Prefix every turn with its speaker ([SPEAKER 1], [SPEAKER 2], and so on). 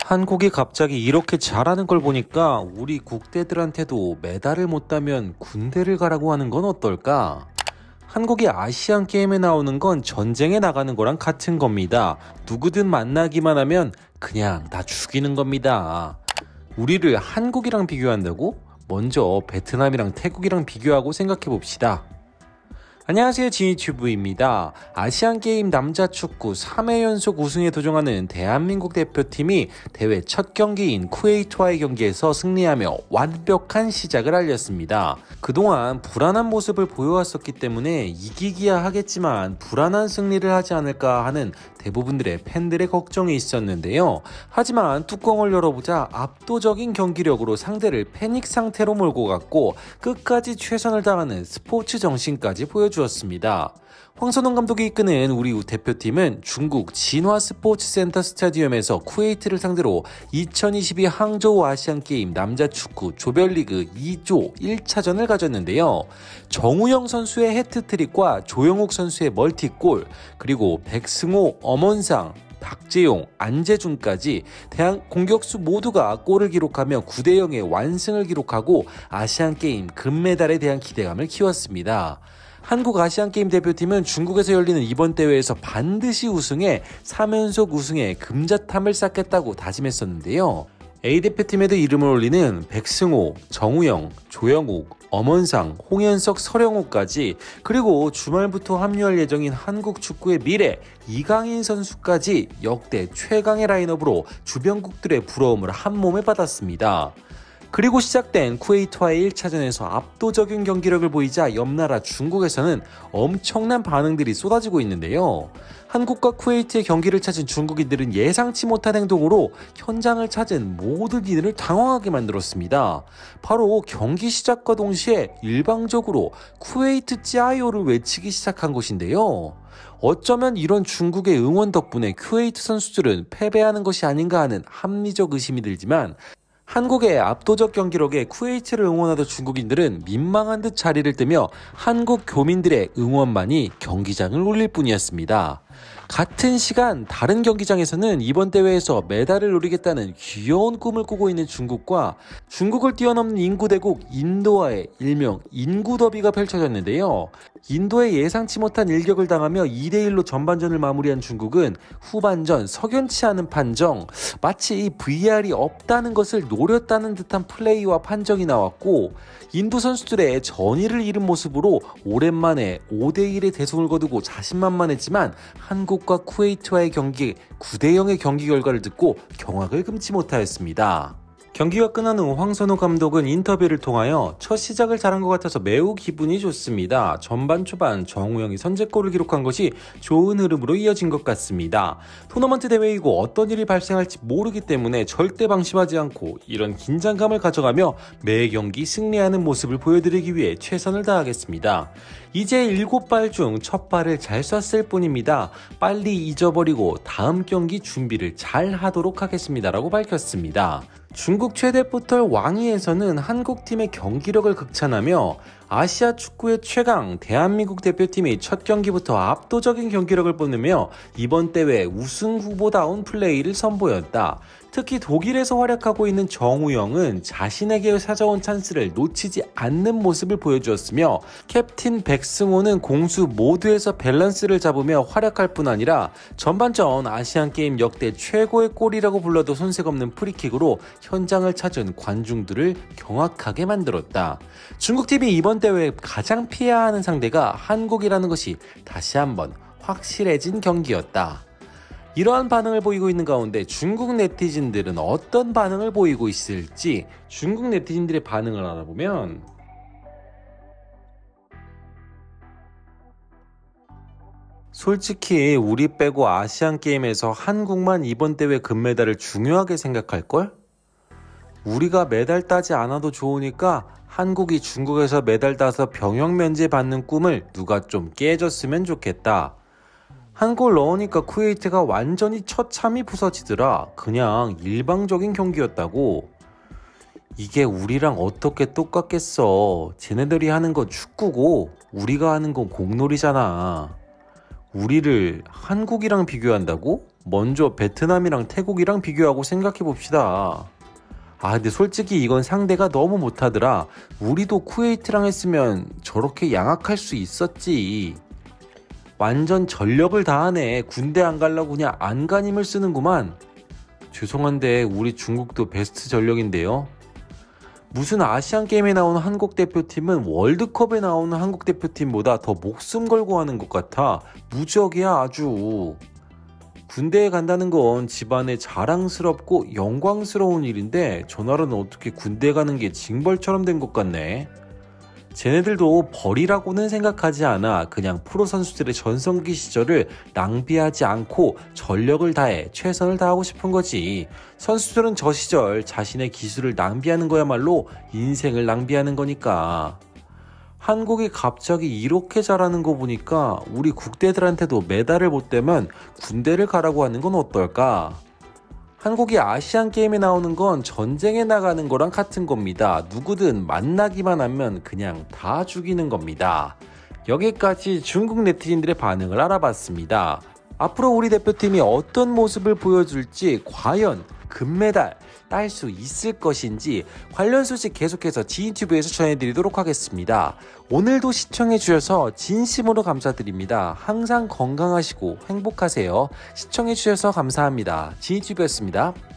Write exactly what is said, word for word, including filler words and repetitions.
[SPEAKER 1] 한국이 갑자기 이렇게 잘하는 걸 보니까 우리 국대들한테도 메달을 못 따면 군대를 가라고 하는 건 어떨까? 한국이 아시안 게임에 나오는 건 전쟁에 나가는 거랑 같은 겁니다. 누구든 만나기만 하면 그냥 다 죽이는 겁니다. 우리를 한국이랑 비교한다고? 먼저 베트남이랑 태국이랑 비교하고 생각해 봅시다. 안녕하세요, 지니튜브입니다. 아시안게임 남자축구 삼 회 연속 우승에 도전하는 대한민국 대표팀이 대회 첫 경기인 쿠웨이트와의 경기에서 승리하며 완벽한 시작을 알렸습니다. 그동안 불안한 모습을 보여왔었기 때문에 이기기야 하겠지만 불안한 승리를 하지 않을까 하는 대부분들의 팬들의 걱정이 있었는데요. 하지만 뚜껑을 열어보자 압도적인 경기력으로 상대를 패닉 상태로 몰고 갔고 끝까지 최선을 다하는 스포츠 정신까지 보여주었습니다. 황선홍 감독이 이끄는 우리 대표팀은 중국 진화 스포츠센터 스타디움에서 쿠웨이트를 상대로 이천이십이 항저우 아시안게임 남자축구 조별리그 이 조 일 차전을 가졌는데요. 정우영 선수의 해트트릭과 조영욱 선수의 멀티골, 그리고 백승호, 엄원상, 박재용, 안재준까지 대한 공격수 모두가 골을 기록하며 구 대 영의 완승을 기록하고 아시안게임 금메달에 대한 기대감을 키웠습니다. 한국 아시안게임 대표팀은 중국에서 열리는 이번 대회에서 반드시 우승해 삼 연속 우승에 금자탑을 쌓겠다고 다짐했었는데요. A 대표팀에도 이름을 올리는 백승호, 정우영, 조영욱, 엄원상, 홍현석, 서령우까지, 그리고 주말부터 합류할 예정인 한국 축구의 미래 이강인 선수까지 역대 최강의 라인업으로 주변국들의 부러움을 한몸에 받았습니다. 그리고 시작된 쿠웨이트와의 일 차전에서 압도적인 경기력을 보이자 옆나라 중국에서는 엄청난 반응들이 쏟아지고 있는데요. 한국과 쿠웨이트의 경기를 찾은 중국인들은 예상치 못한 행동으로 현장을 찾은 모든 이들을 당황하게 만들었습니다. 바로 경기 시작과 동시에 일방적으로 쿠웨이트 짜요를 외치기 시작한 것인데요. 어쩌면 이런 중국의 응원 덕분에 쿠웨이트 선수들은 패배하는 것이 아닌가 하는 합리적 의심이 들지만, 한국의 압도적 경기력에 쿠웨이트를 응원하던 중국인들은 민망한 듯 자리를 뜨며 한국 교민들의 응원만이 경기장을 울릴 뿐이었습니다. 같은 시간 다른 경기장에서는 이번 대회에서 메달을 노리겠다는 귀여운 꿈을 꾸고 있는 중국과 중국을 뛰어넘는 인구대국 인도와의 일명 인구더비가 펼쳐졌는데요. 인도에 예상치 못한 일격을 당하며 이 대 일로 전반전을 마무리한 중국은 후반전 석연치 않은 판정, 마치 브이알이 없다는 것을 노렸다는 듯한 플레이와 판정이 나왔고, 인도 선수들의 전의를 잃은 모습으로 오랜만에 오 대 일의 대승을 거두고 자신만만했지만 한국과 쿠웨이트와의 경기 구 대 영의 경기 결과를 듣고 경악을 금치 못하였습니다. 경기가 끝난 후 황선홍 감독은 인터뷰를 통하여 첫 시작을 잘한 것 같아서 매우 기분이 좋습니다. 전반 초반 정우영이 선제골을 기록한 것이 좋은 흐름으로 이어진 것 같습니다. 토너먼트 대회이고 어떤 일이 발생할지 모르기 때문에 절대 방심하지 않고 이런 긴장감을 가져가며 매 경기 승리하는 모습을 보여드리기 위해 최선을 다하겠습니다. 이제 일곱 발 중 첫 발을 잘 쐈을 뿐입니다. 빨리 잊어버리고 다음 경기 준비를 잘 하도록 하겠습니다 라고 밝혔습니다. 중국 최대 포털 왕이에서는 한국팀의 경기력을 극찬하며 아시아 축구의 최강 대한민국 대표팀이 첫 경기부터 압도적인 경기력을 뽐내며 이번 대회 우승 후보다운 플레이를 선보였다. 특히 독일에서 활약하고 있는 정우영은 자신에게 찾아온 찬스를 놓치지 않는 모습을 보여주었으며, 캡틴 백승호는 공수 모두에서 밸런스를 잡으며 활약할 뿐 아니라 전반전 아시안게임 역대 최고의 골이라고 불러도 손색 없는 프리킥으로 현장을 찾은 관중들을 경악하게 만들었다. 중국팀이 이번 대회 가장 피해야 하는 상대가 한국이라는 것이 다시 한번 확실해진 경기였다. 이러한 반응을 보이고 있는 가운데 중국 네티즌들은 어떤 반응을 보이고 있을지, 중국 네티즌들의 반응을 알아보면 솔직히 우리 빼고 아시안게임에서 한국만 이번 대회 금메달을 중요하게 생각할걸? 우리가 메달 따지 않아도 좋으니까 한국이 중국에서 메달 따서 병역 면제 받는 꿈을 누가 좀 깨줬으면 좋겠다. 한 골 넣으니까 쿠웨이트가 완전히 처참히 부서지더라. 그냥 일방적인 경기였다고. 이게 우리랑 어떻게 똑같겠어. 쟤네들이 하는 건 축구고 우리가 하는 건 공놀이잖아. 우리를 한국이랑 비교한다고? 먼저 베트남이랑 태국이랑 비교하고 생각해 봅시다. 아 근데 솔직히 이건 상대가 너무 못하더라. 우리도 쿠웨이트랑 했으면 저렇게 양악할 수 있었지. 완전 전력을 다하네. 군대 안 가려고 그냥 안간힘을 쓰는구만. 죄송한데 우리 중국도 베스트 전력인데요. 무슨 아시안게임에 나오는 한국 대표팀은 월드컵에 나오는 한국 대표팀보다 더 목숨 걸고 하는 것 같아. 무적이야 아주. 군대에 간다는 건 집안의 자랑스럽고 영광스러운 일인데 저 나라는 어떻게 군대 가는 게 징벌처럼 된 것 같네. 쟤네들도 벌이라고는 생각하지 않아. 그냥 프로 선수들의 전성기 시절을 낭비하지 않고 전력을 다해 최선을 다하고 싶은 거지. 선수들은 저 시절 자신의 기술을 낭비하는 거야말로 인생을 낭비하는 거니까. 한국이 갑자기 이렇게 잘하는 거 보니까 우리 국대들한테도 메달을 못 대면 군대를 가라고 하는 건 어떨까? 한국이 아시안게임에 나오는 건 전쟁에 나가는 거랑 같은 겁니다. 누구든 만나기만 하면 그냥 다 죽이는 겁니다. 여기까지 중국 네티즌들의 반응을 알아봤습니다. 앞으로 우리 대표팀이 어떤 모습을 보여줄지, 과연 금메달 딸 수 있을 것인지 관련 소식 계속해서 지인튜브에서 전해드리도록 하겠습니다. 오늘도 시청해주셔서 진심으로 감사드립니다. 항상 건강하시고 행복하세요. 시청해주셔서 감사합니다. 지인튜브였습니다.